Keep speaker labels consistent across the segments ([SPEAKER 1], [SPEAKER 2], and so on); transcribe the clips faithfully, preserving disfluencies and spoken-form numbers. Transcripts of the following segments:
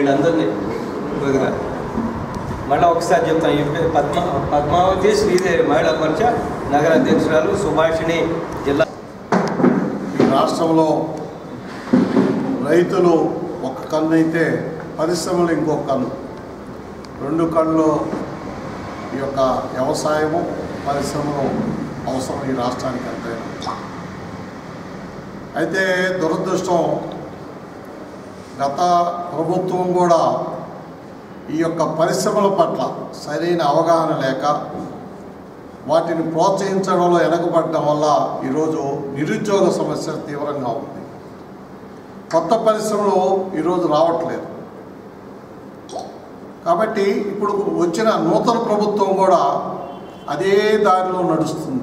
[SPEAKER 1] వీళ్ళందరినీ కొద్దిగా మళ్ళీ ఒకసారి చెప్తాను. ఇప్పుడు పద్మ పద్మావతి శ్రీదేవి మహిళా మోర్చా నగర అధ్యక్షురాలు, సుభాషిణి జిల్లా.
[SPEAKER 2] ఈ రాష్ట్రంలో రైతులు ఒక కన్ను అయితే పరిశ్రమలు ఇంకో కన్ను, రెండు కళ్ళు ఈ యొక్క వ్యవసాయము పరిశ్రమలు అవసరం ఈ రాష్ట్రానికి ఎంతైనా. అయితే దురదృష్టం, గత ప్రభుత్వం కూడా ఈ యొక్క పరిశ్రమల పట్ల సరైన అవగాహన లేక వాటిని ప్రోత్సహించడంలో వెనకబడడం వల్ల ఈరోజు నిరుద్యోగ సమస్య తీవ్రంగా ఉంది. కొత్త పరిశ్రమలు ఈరోజు రావట్లేదు. కాబట్టి ఇప్పుడు వచ్చిన నూతన ప్రభుత్వం కూడా అదే దారిలో నడుస్తుంది.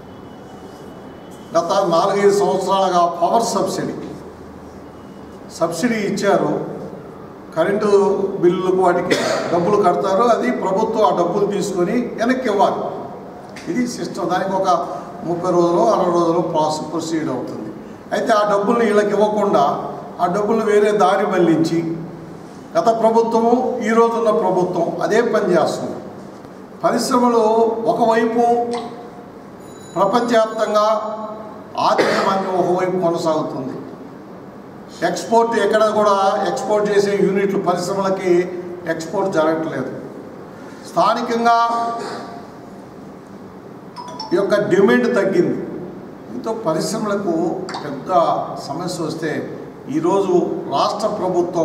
[SPEAKER 2] గత నాలుగైదు సంవత్సరాలుగా పవర్ సబ్సిడీ సబ్సిడీ ఇచ్చారు. కరెంటు బిల్లులకు వాటికి డబ్బులు కడతారు, అది ప్రభుత్వం ఆ డబ్బులు తీసుకొని వెనక్కి ఇవ్వాలి. ఇది సిస్టమ్. దానికి ఒక ముప్పై రోజులు అరవై రోజులు ప్రాసెస్ ప్రొసీడ్ అవుతుంది. అయితే ఆ డబ్బుల్ని వీళ్ళకి ఇవ్వకుండా ఆ డబ్బులు వేరే దారి మళ్లించి గత ప్రభుత్వము ఈరోజున్న ప్రభుత్వం అదే పని చేస్తుంది. పరిశ్రమలు ఒకవైపు ప్రపంచవ్యాప్తంగా ఆర్థిక మాంద్యం ఒకవైపు కొనసాగుతుంది. ఎక్స్పోర్ట్ ఎక్కడ కూడా ఎక్స్పోర్ట్ చేసే యూనిట్లు పరిశ్రమలకి ఎక్స్పోర్ట్ జరగట్లేదు. స్థానికంగా ఈ యొక్క డిమాండ్ తగ్గింది. దీంతో పరిశ్రమలకు పెద్ద సమస్య వస్తే ఈరోజు రాష్ట్ర ప్రభుత్వం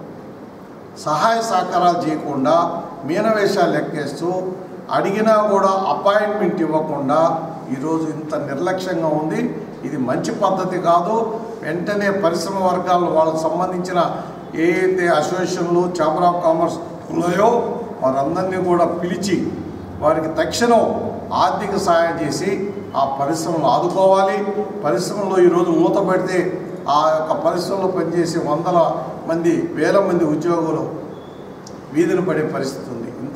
[SPEAKER 2] సహాయ సహకారాలు చేయకుండా మీనవేషాలు లెక్కేస్తూ అడిగినా కూడా అపాయింట్మెంట్ ఇవ్వకుండా ఈరోజు ఇంత నిర్లక్ష్యంగా ఉంది. ఇది మంచి పద్ధతి కాదు. వెంటనే పరిశ్రమ వర్గాలు వాళ్ళకు సంబంధించిన ఏ అయితే అసోసియేషన్లు ఛాంబర్ ఆఫ్ కామర్స్ ఉన్నాయో వారందరినీ కూడా పిలిచి వారికి తక్షణం ఆర్థిక సహాయం చేసి ఆ పరిశ్రమలు ఆదుకోవాలి. పరిశ్రమలో ఈరోజు మూత పెడితే ఆ యొక్క పరిశ్రమలో పనిచేసే వందల మంది వేల మంది ఉద్యోగులు వీధిన పడే పరిస్థితి ఉంది. ఇంత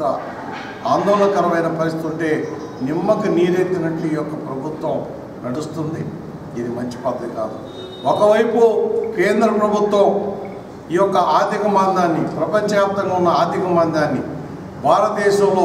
[SPEAKER 2] ఆందోళనకరమైన పరిస్థితి ఉంటే నిమ్మకు నీరెత్తినట్లు ఈ యొక్క ప్రభుత్వం నడుస్తుంది. ఇది మంచి పద్ధతి కాదు. ఒకవైపు కేంద్ర ప్రభుత్వం ఈ యొక్క ఆర్థిక మాంద్యాన్ని, ప్రపంచవ్యాప్తంగా ఉన్న ఆర్థిక మాంద్యాన్ని భారతదేశంలో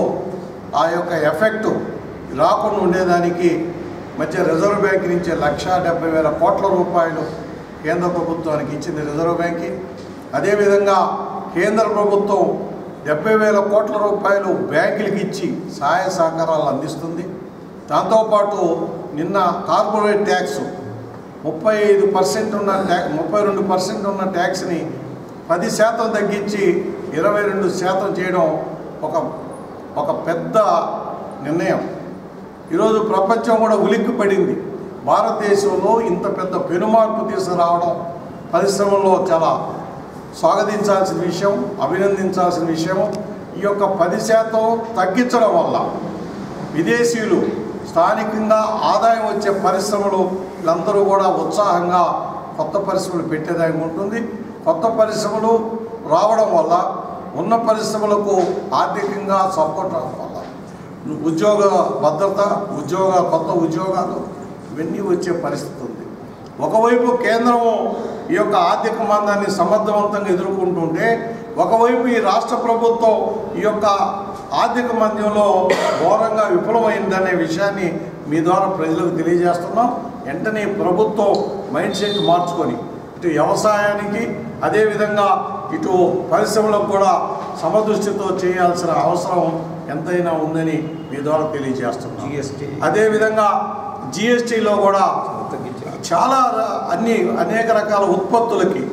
[SPEAKER 2] ఆ యొక్క ఎఫెక్ట్ రాకుండా ఉండేదానికి మధ్య రిజర్వ్ బ్యాంక్ నుంచి లక్ష డెబ్బై వేల కోట్ల రూపాయలు కేంద్ర ప్రభుత్వానికి ఇచ్చింది రిజర్వ్ బ్యాంక్. అదేవిధంగా కేంద్ర ప్రభుత్వం డెబ్బై వేల కోట్ల రూపాయలు బ్యాంకులకి ఇచ్చి సహాయ సహకారాలు అందిస్తుంది. దాంతోపాటు నిన్న కార్పొరేట్ ట్యాక్స్ ముప్పై ఐదు పర్సెంట్ ఉన్న ట్యాక్ ముప్పై రెండు పర్సెంట్ ఉన్న ట్యాక్స్ని పది శాతం తగ్గించి ఇరవై రెండు శాతం చేయడం ఒక ఒక పెద్ద నిర్ణయం. ఈరోజు ప్రపంచం కూడా ఉలిక్కి పడింది. భారతదేశంలో ఇంత పెద్ద పెనుమార్పు తీసుకురావడం పరిశ్రమల్లో చాలా స్వాగతించాల్సిన విషయం, అభినందించాల్సిన విషయం. ఈ యొక్క పది శాతం తగ్గించడం వల్ల విదేశీయులు స్థానికంగా ఆదాయం వచ్చే పరిశ్రమలు వీళ్ళందరూ కూడా ఉత్సాహంగా కొత్త పరిశ్రమలు పెట్టేదానికి ఉంటుంది. కొత్త పరిశ్రమలు రావడం వల్ల ఉన్న పరిశ్రమలకు ఆర్థికంగా సపోర్ట్ అవడం వల్ల ఉద్యోగ భద్రత, ఉద్యోగ కొత్త ఉద్యోగాలు ఇవన్నీ వచ్చే పరిస్థితి ఉంది. ఒకవైపు కేంద్రం ఈ యొక్క ఆర్థిక మాంద్యాన్ని సమర్థవంతంగా ఎదుర్కొంటుంటే, ఒకవైపు ఈ రాష్ట్ర ప్రభుత్వం ఈ యొక్క ఆర్థిక మాంద్యంలో ఘోరంగా విఫలమైందనే విషయాన్ని మీ ద్వారా ప్రజలకు తెలియజేస్తున్నాం. వెంటనే ప్రభుత్వం మైండ్ సెట్ మార్చుకొని ఇటు వ్యవసాయానికి అదేవిధంగా ఇటు పరిశ్రమలకు కూడా సమదృష్టితో చేయాల్సిన అవసరం ఎంతైనా ఉందని మీ ద్వారా తెలియజేస్తున్నాం.
[SPEAKER 1] జిఎస్టీ
[SPEAKER 2] అదేవిధంగా జిఎస్టీలో కూడా చాలా అన్ని అనేక రకాల ఉత్పత్తులకి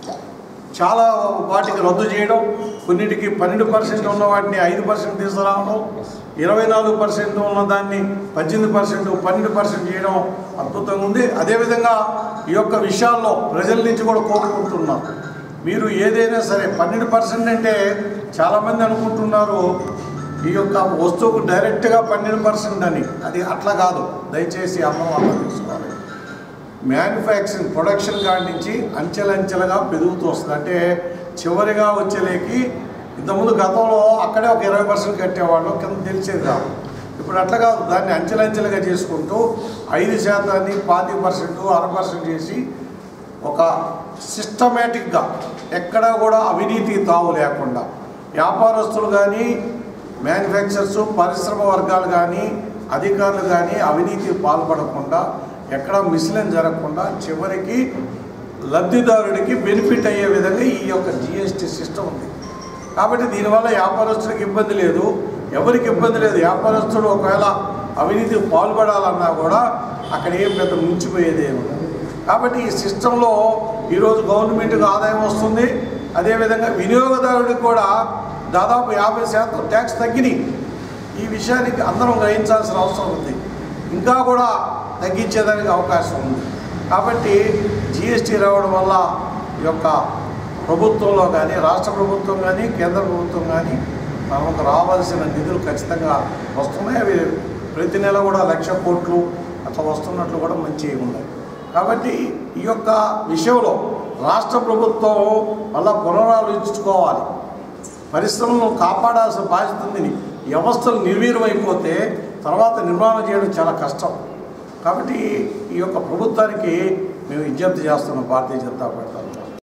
[SPEAKER 2] చాలా వాటికి రద్దు చేయడం, కొన్నిటికి పన్నెండు పర్సెంట్ ఉన్న వాటిని ఐదు పర్సెంట్ తీసుకురావడం, ఇరవై నాలుగు పర్సెంట్ ఉన్న దాన్ని పద్దెనిమిది పర్సెంట్ పన్నెండు పర్సెంట్ చేయడం అద్భుతంగా ఉంది. అదేవిధంగా ఈ యొక్క విషయాల్లో ప్రజల నుంచి కూడా కోరుకుంటున్నారు, మీరు ఏదైనా సరే పన్నెండు పర్సెంట్ అంటే చాలామంది అనుకుంటున్నారు ఈ యొక్క వస్తువుకు డైరెక్ట్గా పన్నెండు పర్సెంట్ అని. అది అట్లా కాదు. దయచేసి అర్థం అర్థం చేసుకోవాలి. మ్యానుఫ్యాక్చరింగ్ ప్రొడక్షన్ కాడి నుంచి అంచెలంచెలుగా పెరుగుతూ వస్తుంది. అంటే చివరిగా వచ్చేలేకి ఇంతకుముందు గతంలో అక్కడే ఒక ఇరవై పర్సెంట్ కట్టేవాళ్ళు, కింద తెలిసేది కాదు. ఇప్పుడు అట్లా కాదు. దాన్ని అంచెలంచెలుగా చేసుకుంటూ ఐదు శాతాన్ని పాతి పర్సెంట్ అర పర్సెంట్ చేసి ఒక సిస్టమేటిక్గా ఎక్కడా కూడా అవినీతి తావు లేకుండా వ్యాపారస్తులు కానీ మ్యానుఫ్యాక్చరర్స్ పరిశ్రమ వర్గాలు కానీ అధికారులు కానీ అవినీతి పాల్పడకుండా ఎక్కడ మిస్లేన్ జరగకుండా చివరికి లబ్ధిదారుడికి బెనిఫిట్ అయ్యే విధంగా ఈ యొక్క జిఎస్టీ సిస్టమ్ ఉంది. కాబట్టి దీనివల్ల వ్యాపారస్తుడికి ఇబ్బంది లేదు, ఎవరికి ఇబ్బంది లేదు. వ్యాపారస్తుడు ఒకవేళ అవినీతికి పాల్పడాలన్నా కూడా అక్కడ ఏం పెద్ద ముంచిపోయేదేమో. కాబట్టి ఈ సిస్టంలో ఈరోజు గవర్నమెంట్కి ఆదాయం వస్తుంది, అదేవిధంగా వినియోగదారుడికి కూడా దాదాపు యాభై శాతం ట్యాక్స్ తగ్గినాయి. ఈ విషయానికి అందరం గ్రహించాల్సిన అవసరం ఉంది, ఇంకా కూడా తగ్గించేదానికి అవకాశం ఉంది. కాబట్టి జిఎస్టీ రావడం వల్ల ఈ యొక్క ప్రభుత్వంలో కానీ రాష్ట్ర ప్రభుత్వం కానీ కేంద్ర ప్రభుత్వం కానీ మనకు రావాల్సిన నిధులు ఖచ్చితంగా వస్తున్నాయి. అవి ప్రతి నెల కూడా లక్ష కోట్లు అట్లా వస్తున్నట్లు కూడా మంచిగా ఉన్నాయి. కాబట్టి ఈ యొక్క విషయంలో రాష్ట్ర ప్రభుత్వం మళ్ళా పునరాలోచించుకోవాలి. పరిశ్రమలను కాపాడాల్సిన బాధ్యత ఉంది. వ్యవస్థలు నిర్వీర్యమైపోతే తర్వాత నిర్మాణం చేయడం చాలా కష్టం. కాబట్టి ఈ యొక్క ప్రభుత్వానికి మేము విజ్ఞప్తి చేస్తున్నాం భారతీయ జనతా పార్టీ.